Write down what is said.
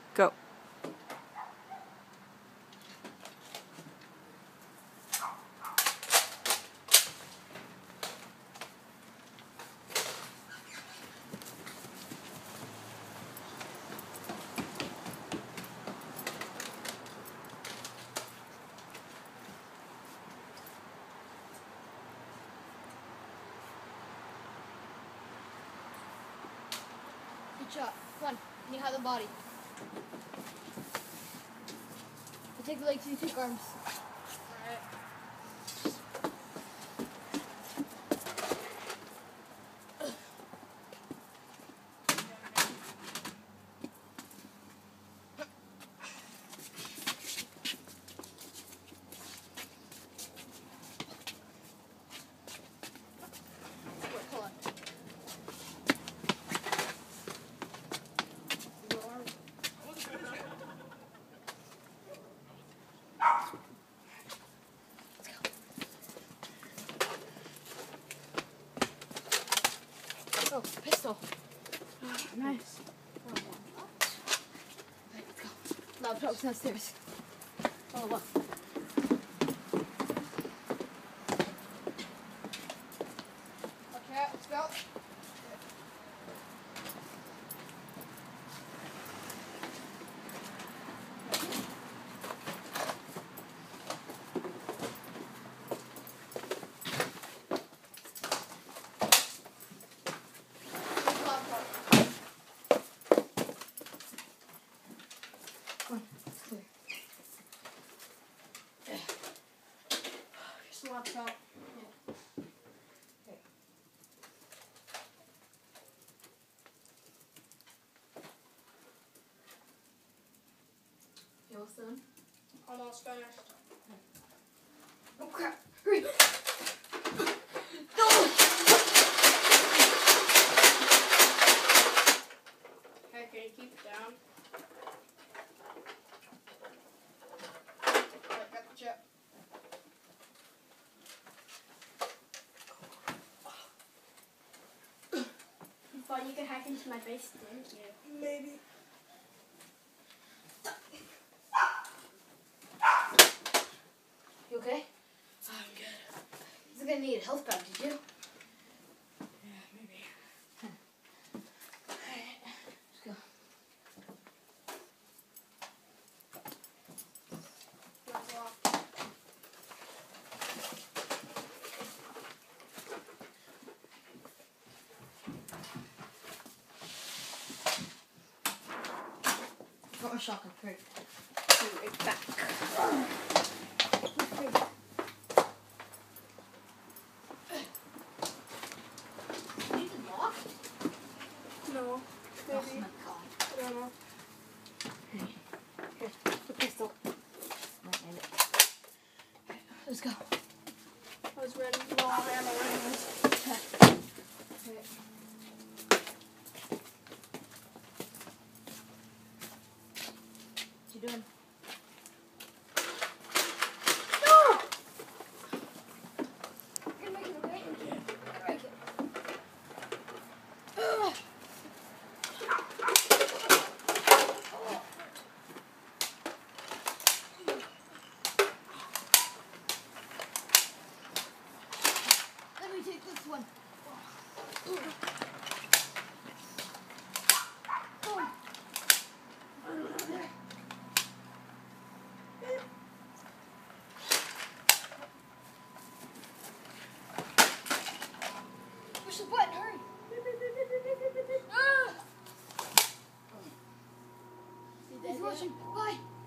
Go. Good shot. Come on. You have the body. You take the legs and you take arms. Alright. Oh, pistol. Oh, nice. Right, let's go. Laptop's downstairs. Oh, look. Okay, let's go. Just a laptop. Yeah. Okay. You almost done? Almost finished. Oh crap! Hurry! Okay, can you keep it down? Alright, got the chip. You thought you could hack into my face, didn't you? Maybe. You okay? I'm good. He's gonna need a health pack, did you? Yeah, maybe. Alright, let's go. Let's walk. Got my shotgun. Hurry. Be right back. Is it locked? No. Oh Maybe. my god. I don't know. Here, the pistol. Let's go. I was ready. No, I'm ready. Okay. What you doing? No! You're making it, okay? You're gonna make it. Ugh. Let me take this one. Push the button, hurry! Ah! He's watching. Bye.